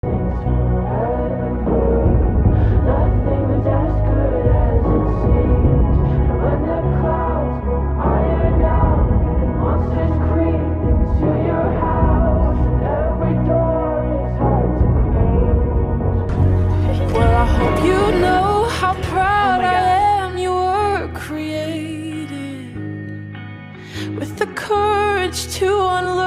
things forever. Nothing's as good as it seems. And when the clouds won't iron out, and monsters creep into your house, and every door is hard to close. Well, I hope you know how proud I am you were created with the courage to unlearn